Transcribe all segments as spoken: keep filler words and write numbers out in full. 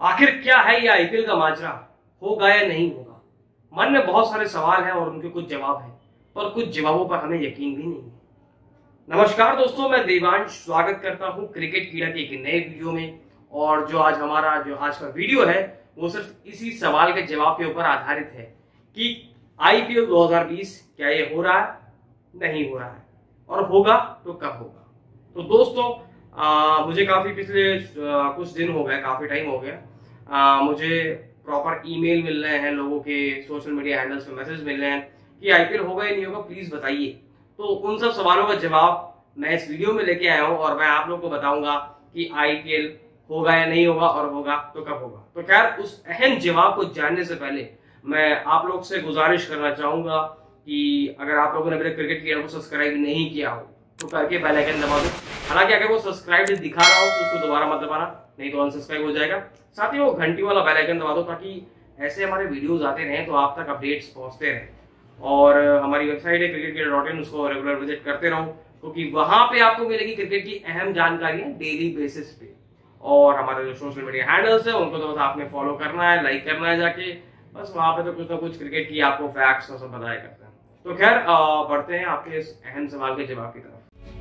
आखिर क्या है ये आईपीएल का माजरा, होगा या नहीं होगा? मन में बहुत सारे सवाल हैं और उनके कुछ जवाब हैं, पर कुछ जवाबों पर हमें यकीन भी नहीं है। नमस्कार दोस्तों, मैं देवांश स्वागत करता हूं क्रिकेट कीड़ा के एक नए वीडियो में। और जो आज हमारा जो आज का वीडियो है वो सिर्फ इसी सवाल के जवाब के ऊपर आधारित है कि आईपीएल दो हज़ार बीस क्या ये हो रहा है, नहीं हो रहा है, और होगा तो कब होगा। तो दोस्तों आ, मुझे काफी पिछले आ, कुछ दिन हो गए, काफी टाइम हो गया, आ, मुझे प्रॉपर ईमेल मिल रहे हैं, लोगों के सोशल मीडिया हैंडल्स पे मैसेज मिल रहे हैं कि आईपीएल होगा या नहीं होगा, प्लीज बताइए। तो उन सब सवालों का जवाब मैं इस वीडियो में लेके आया हूं और मैं आप लोग को बताऊंगा कि आईपीएल होगा या नहीं होगा और होगा तो कब होगा। तो खैर, उस अहम जवाब को जानने से पहले मैं आप लोग से गुजारिश करना चाहूंगा कि अगर आप लोगों ने मेरे क्रिकेट कीड़ा को सब्सक्राइब नहीं किया हो तो करके बेल आइकन दबा दो। हालांकि अगर वो सब्सक्राइब दिखा रहा हो तो उसको दोबारा मत दबाना, नहीं तो अनसब्सक्राइब हो जाएगा। साथ ही वो घंटी वाला बेल आइकन दबा दो ताकि ऐसे हमारे वीडियोस आते रहें तो आप तक अपडेट्स पहुंचते रहें। और हमारी वेबसाइट है क्रिकेट कीड़ा डॉट इन, उसको रेगुलर विजिट करते रहो क्योंकि तो वहां पे आपको मिलेगी क्रिकेट की अहम जानकारियां डेली बेसिस पे। और हमारे जो सोशल मीडिया हैंडल्स है उनको तो बस आपने फॉलो करना है, लाइक करना है जाके, बस वहां पे तो कुछ ना कुछ क्रिकेट की आपको फैक्ट्स और सब बताया करते हैं। तो खैर बढ़ते हैं आपके इस अहम सवाल के जवाब की तरफ।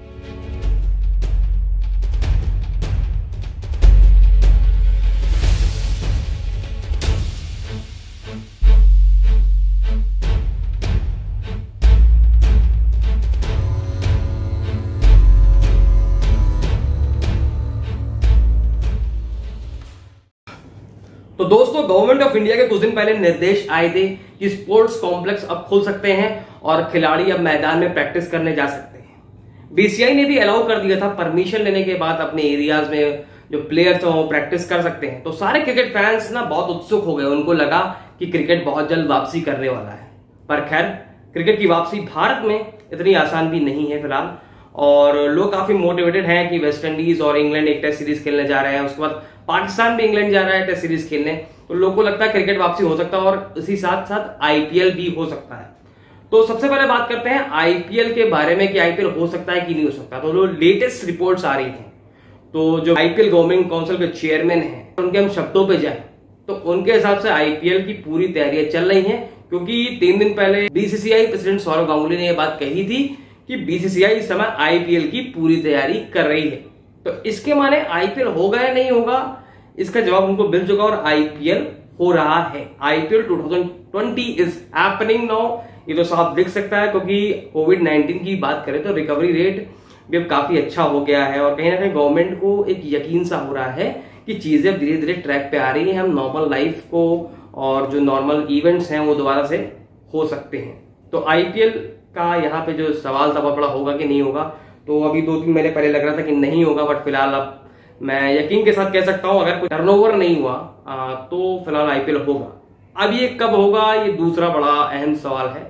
तो दोस्तों, गवर्नमेंट ऑफ इंडिया के कुछ दिन पहले निर्देश आए थे कि स्पोर्ट्स कॉम्प्लेक्स अब खुल सकते हैं और खिलाड़ी अब मैदान में प्रैक्टिस करने जा सकते हैं। बीसीआई ने भी अलाउ कर दिया था, परमिशन लेने के बाद अपने एरियाज में जो प्लेयर्स हैं वो प्रैक्टिस कर सकते हैं। तो सारे क्रिकेट फैंस ना बहुत उत्सुक हो गए, उनको लगा कि क्रिकेट बहुत जल्द वापसी करने वाला है। पर खैर, क्रिकेट की वापसी भारत में इतनी आसान भी नहीं है फिलहाल, और लोग काफी मोटिवेटेड हैं कि वेस्ट इंडीज और इंग्लैंड एक टेस्ट सीरीज खेलने जा रहे हैं, उसके बाद पाकिस्तान भी इंग्लैंड जा रहा है टेस्ट सीरीज खेलने। तो लोगों को लगता है क्रिकेट वापसी हो सकता है और इसी साथ साथ आईपीएल भी हो सकता है। तो सबसे पहले बात करते हैं आईपीएल के बारे में कि आईपीएल हो सकता है कि नहीं हो सकता। तो जो लेटेस्ट रिपोर्ट्स आ रही थी, तो जो आईपीएल गवर्निंग काउंसिल के चेयरमैन हैं उनके हम शब्दों पे जाए तो उनके हिसाब से आईपीएल की पूरी तैयारियां चल रही हैं, क्योंकि तीन दिन पहले बीसीसीआई प्रेसिडेंट सौरव गांगुली ने यह बात कही थी कि बीसीसीआई इस समय आईपीएल की पूरी तैयारी कर रही है। तो इसके माने आईपीएल होगा या नहीं होगा, इसका जवाब उनको मिल चुका और आईपीएल हो रहा है। आईपीएल दो हज़ार बीस इज हैपनिंग नाउ। ये तो साफ दिख सकता है क्योंकि कोविड नाइनटीन की बात करें तो रिकवरी रेट भी अब काफी अच्छा हो गया है और कहीं ना कहीं गवर्नमेंट को एक यकीन सा हो रहा है कि चीजें अब धीरे धीरे ट्रैक पे आ रही हैं। हम नॉर्मल लाइफ को और जो नॉर्मल इवेंट्स हैं वो दोबारा से हो सकते हैं। तो आईपीएल का यहाँ पे जो सवाल था बड़ा होगा कि नहीं होगा, तो अभी दो तीन महीने पहले लग रहा था कि नहीं होगा, बट फिलहाल अब मैं यकीन के साथ कह सकता हूं अगर कोई टर्नओवर नहीं हुआ आ, तो फिलहाल आईपीएल होगा। अब ये कब होगा, ये दूसरा बड़ा अहम सवाल है।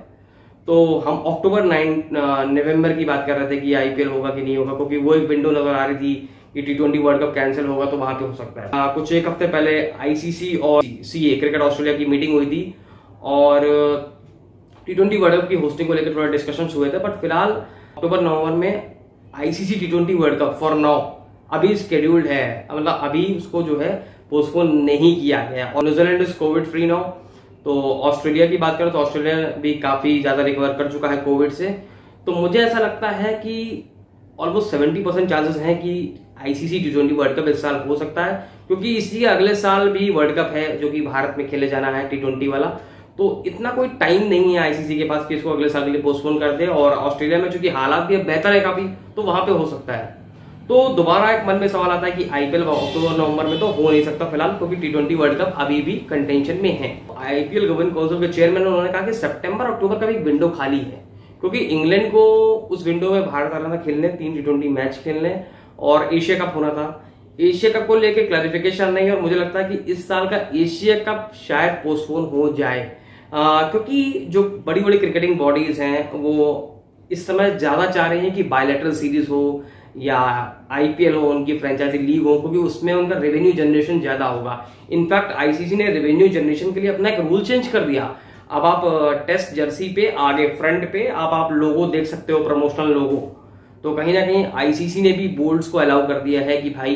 तो हम अक्टूबर नाइन नवंबर की बात कर रहे थे कि आईपीएल होगा कि नहीं होगा, क्योंकि वो एक विंडो नजर आ रही थी कि T twenty World Cup cancel होगा तो वहां पे हो सकता है। आ, कुछ एक हफ्ते पहले आईसीसी और सीए क्रिकेट ऑस्ट्रेलिया की मीटिंग हुई थी और टी ट्वेंटी वर्ल्ड कप की होस्टिंग को लेकर थोड़ा डिस्कशन हुए थे। बट फिलहाल अक्टूबर नवंबर में ICC T twenty World Cup for now अभी स्केड्यूल्ड है, मतलब अभी उसको जो है पोस्टपोन नहीं किया गया। और New Zealand is COVID free now. तो ऑस्ट्रेलिया की बात करें तो ऑस्ट्रेलिया भी काफी ज्यादा रिकवर कर चुका है कोविड से। तो मुझे ऐसा लगता है कि ऑलमोस्ट सेवेंटी परसेंट चांसेस हैं कि ICC T twenty World Cup इस साल हो सकता है, क्योंकि इसी अगले साल भी वर्ल्ड कप है जो कि भारत में खेले जाना है टी ट्वेंटी वाला। तो इतना कोई टाइम नहीं है आईसीसी के पास कि इसको अगले साल के लिए पोस्टपोन कर दे। और ऑस्ट्रेलिया में चूंकि हालात भी बेहतर है काफी, तो वहां पे हो सकता है। तो दोबारा एक मन में सवाल आता है कि आईपीएल अक्टूबर नवंबर में तो हो नहीं सकता फिलहाल, क्योंकि टी ट्वेंटी वर्ल्ड कप अभी भी कंटेंशन में है। आईपीएल गवर्निंग काउंसिल के चेयरमैन उन्होंने कहा कि सितंबर अक्टूबर का भी एक विंडो खाली है, क्योंकि इंग्लैंड को उस विंडो में भारत आ रहा था खेलने, तीन टी ट्वेंटी मैच खेलने और एशिया कप होना था। एशिया कप को लेकर क्लैरिफिकेशन नहीं है और मुझे लगता है कि इस साल का एशिया कप शायद पोस्टपोन हो जाए, आ, क्योंकि जो बड़ी बड़ी क्रिकेटिंग बॉडीज हैं वो इस समय ज्यादा चाह रही हैं कि बायलैटरल सीरीज हो या आईपीएल हो, उनकी फ्रेंचाइजी लीग हो, क्योंकि उसमें उनका रेवेन्यू जनरेशन ज्यादा होगा। इनफैक्ट आईसीसी ने रेवेन्यू जनरेशन के लिए अपना एक रूल चेंज कर दिया। अब आप टेस्ट जर्सी पे आगे फ्रंट पे अब आप लोगो देख सकते हो, प्रमोशनल लोगो। तो कहीं ना कहीं आईसीसी ने भी बोर्ड्स को अलाउ कर दिया है कि भाई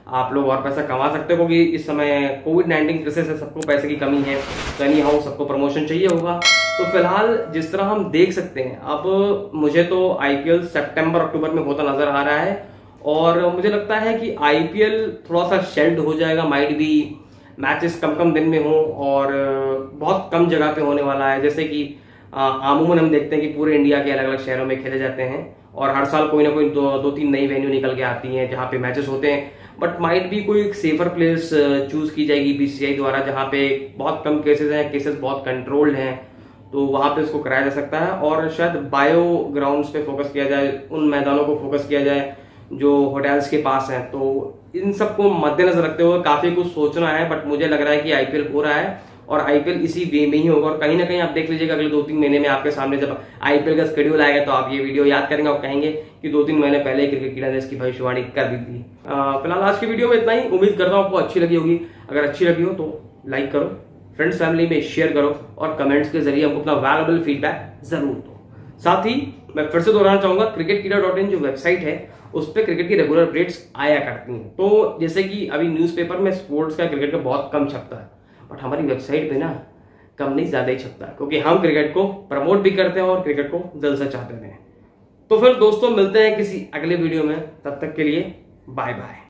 आप लोग और पैसा कमा सकते हो, क्योंकि इस समय कोविड नाइन्टीन क्राइसिस है, सबको पैसे की कमी है, तो एनी हाउ सबको प्रमोशन चाहिए होगा। तो फिलहाल जिस तरह हम देख सकते हैं, अब मुझे तो आईपीएल सितंबर अक्टूबर में होता नजर आ रहा है, और मुझे लगता है कि आईपीएल थोड़ा सा शेल्ड हो जाएगा, माइट भी मैचेस कम कम दिन में हो और बहुत कम जगह पे होने वाला है। जैसे कि आमूमन हम देखते हैं कि पूरे इंडिया के अलग अलग शहरों में खेले जाते हैं, और हर साल कोई ना कोई दो, दो तीन नई वेन्यू निकल के आती हैं जहाँ पे मैचेस होते हैं। बट माइट भी कोई सेफर प्लेस चूज की जाएगी बीसीसीआई द्वारा, जहाँ पे बहुत कम केसेस हैं, केसेस बहुत कंट्रोल्ड हैं, तो वहां पे इसको कराया जा सकता है। और शायद बायो ग्राउंड्स पे फोकस किया जाए, उन मैदानों को फोकस किया जाए जो होटल्स के पास हैं। तो इन सबको मद्देनजर रखते हुए काफी कुछ सोचना है, बट मुझे लग रहा है कि आईपीएल हो रहा है और आईपीएल इसी वे में ही होगा। और कहीं ना कहीं आप देख लीजिएगा अगले दो तीन महीने में आपके सामने जब आईपीएल का शेड्यूल आएगा तो आप ये वीडियो याद करेंगे और कहेंगे कि दो तीन महीने पहले क्रिकेट कीड़ा ने इसकी भविष्यवाणी कर दी थी। फिलहाल आज की वीडियो में इतना ही। उम्मीद करता हूँ आपको अच्छी लगी होगी। अगर अच्छी लगी हो तो लाइक करो, फ्रेंड्स फैमिली में शेयर करो, और कमेंट्स के जरिए हमको अपना वैल्यूएबल फीडबैक जरूर दो। साथ ही मैं फिर से दोहराना चाहूंगा, क्रिकेट कीड़ा डॉट इन जो वेबसाइट है उस पर क्रिकेट की रेगुलर अपडेट्स आया करती हैं। तो जैसे कि अभी न्यूज़पेपर में स्पोर्ट्स का, क्रिकेट का बहुत कम छपता है, बट हमारी वेबसाइट पे ना कम नहीं ज्यादा ही छपता है, क्योंकि हम क्रिकेट को प्रमोट भी करते हैं और क्रिकेट को दिल से चाहते हैं। तो फिर दोस्तों मिलते हैं किसी अगले वीडियो में, तब तक के लिए बाय बाय।